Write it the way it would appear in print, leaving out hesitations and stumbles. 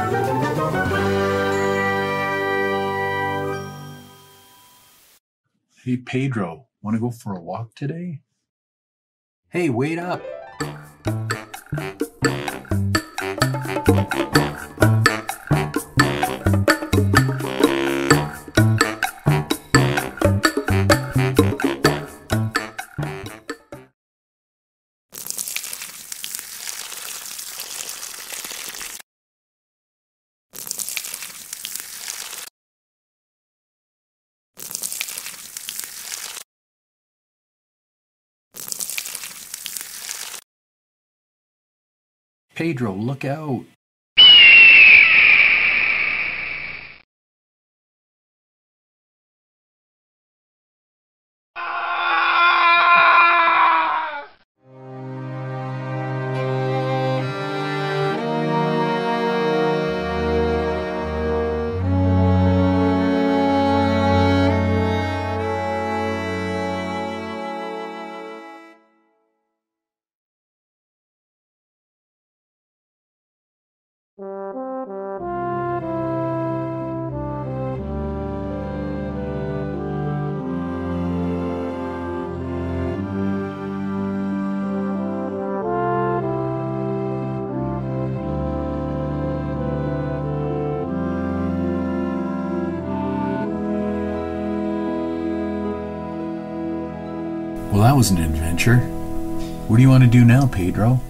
Hey Pedro, want to go for a walk today? Hey, wait up! Pedro, look out! Well, that was an adventure. What do you want to do now, Pedro?